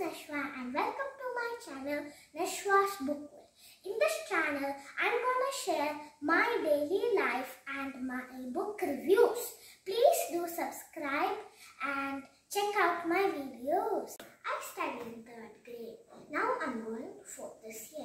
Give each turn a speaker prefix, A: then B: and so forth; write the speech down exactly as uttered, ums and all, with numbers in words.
A: Nashwa and welcome to my channel Nashwa's Book World. In this channel, I'm gonna share my daily life and my book reviews. Please do subscribe and check out my videos. I study in third grade. Now I'm going to fourth this year.